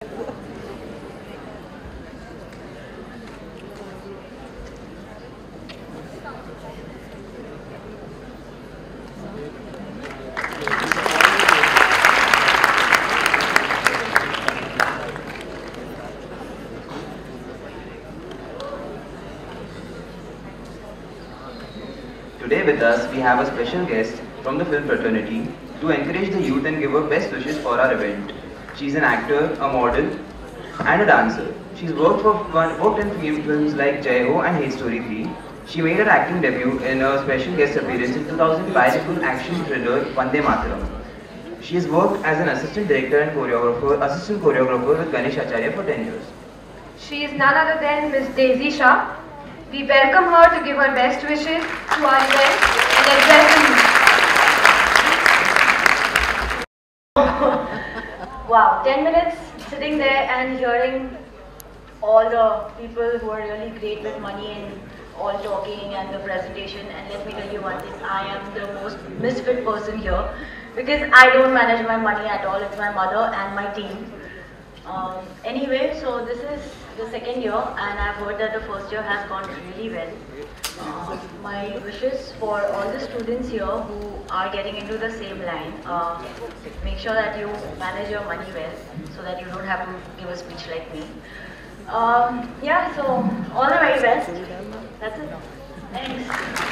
Today with us, we have a special guest from the film fraternity to encourage the youth and give her best wishes for our event. She's an actor, a model, and a dancer. She's worked in films like Jai Ho and Hate Story 3. She made her acting debut in a special guest appearance in 2005 film action thriller Vande Mataram. She has worked as an assistant director and assistant choreographer with Ganesh Acharya for 10 years. She is none other than Miss Daisy Shah. We welcome her to give her best wishes to our event and address the youth. Wow, 10 minutes sitting there and hearing all the people who are really great with money and all talking and the presentation. And let me tell you one thing, I am the most misfit person here because I don't manage my money at all. It's my mother and my team. Anyway, so this is the second year and I've heard that the first year has gone really well. My wishes for all the students here who are getting into the same line, make sure that you manage your money well so that you don't have to give a speech like me. Yeah, so all the very best. That's it. Thanks.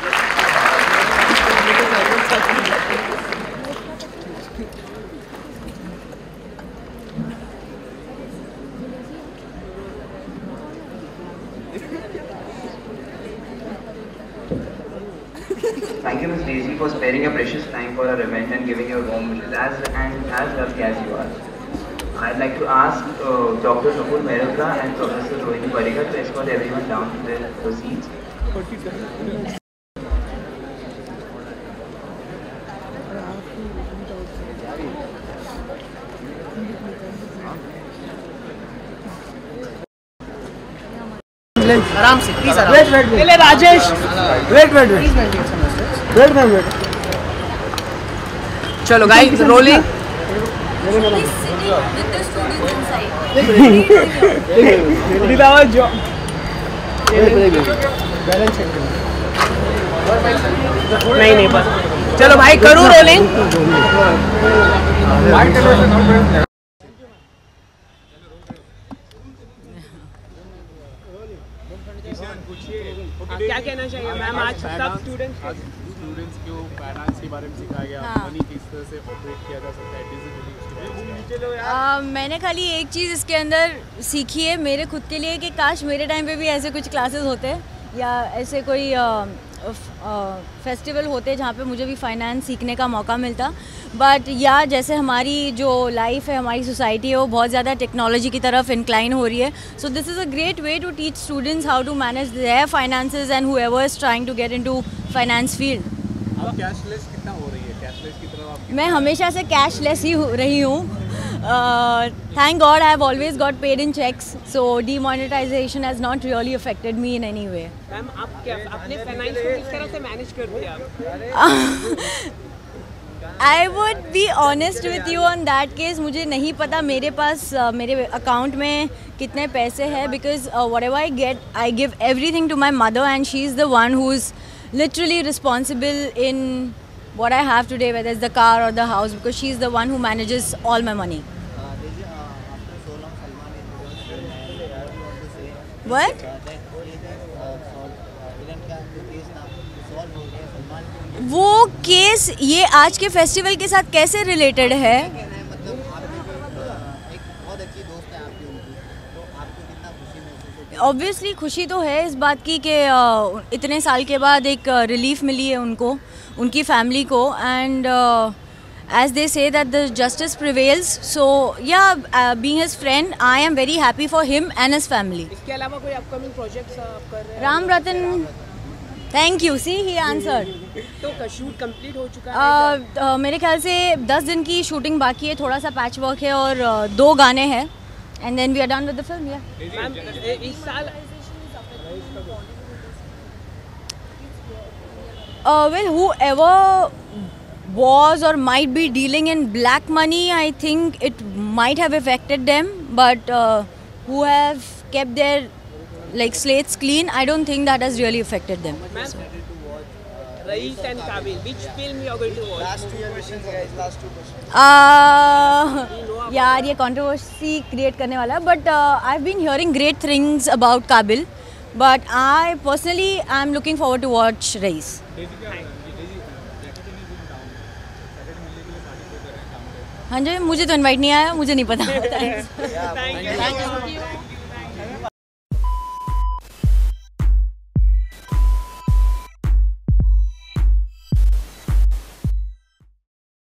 Thank you, Ms. Daisy, for sparing your precious time for our event and giving your warm wishes as lovely as you are. I'd like to ask Dr. Nupur Mehrotra and Professor Rohini Parikar to escort everyone down to their seats. आराम से please आराम wait पहले Rajesh wait चलो guys rolling नहीं बस चलो भाई करूँ रोलिंग क्या कहना चाहिए मैम आज सब स्टूडेंट्स को फाइनेंस के बारे में सिखाया गया मनी किस तरह से ऑपरेट किया जा सकता है डिजिटली। मैंने खाली एक चीज़ इसके अंदर सीखी है मेरे खुद के लिए कि काश मेरे टाइम पे भी ऐसे कुछ क्लासेस होते या ऐसे कोई फेस्टिवल होते जहाँ पे मुझे भी फाइनेंस सीखने का मौका मिलता। बट या जैसे हमारी जो लाइफ है हमारी सोसाइटी है वो बहुत ज़्यादा टेक्नोलॉजी की तरफ इंक्लाइन हो रही है। So this is a great way to teach students how to manage their finances and whoever is trying to get into finance field. Cashless कितना हो रही है? कैशलेस की तरफ आप? मैं हमेशा से कैशलेस ही रही हूँ। Thank God I have always got paid in checks, so demonetization has not really affected me in any way. Ma'am आप क्या अपने फाइनेंस को किस तरह से मैनेज करते हैं आप? I would be honest with you on that case. मुझे नहीं पता मेरे पास मेरे अकाउंट में कितने पैसे हैं because whatever I get, I give everything to my mother and she is the one who is literally responsible in what I have today, whether it's the car or the house, because she is the one who manages all my money. What? वो case ये आज के festival के साथ कैसे related है? Obviously खुशी तो है इस बात की कि इतने साल के बाद एक रिलीफ मिली है उनको, उनकी फैमिली को, and as they say that the justice prevails. So yeah, being his friend, I am very happy for him and his family. इसके अलावा कोई अपकमिंग प्रोजेक्ट्स आप कर रहे हैं? Ram Ratan, thank you, see he answered. तो शूट कंप्लीट हो चुका है? मेरे ख्याल से 10 दिन की शूटिंग बाकी है, थोड़ा सा पैच वर्क है और 2 गाने हैं, and then we are done with the film. या मैम इस साल well, whoever was or might be dealing in black money, I think it might have affected them, but who have kept their like slates clean, I don't think that has really affected them. Raees and Kabil, which film you are going to watch? Last 2 questions guys, last 2 questions. यार ये controversy create करने वाला है, but I've been hearing great things about Kabil, but I personally am looking forward to watch Raees. हाँ जी, मुझे तो invite नहीं आया, मुझे नहीं पता. Thank you.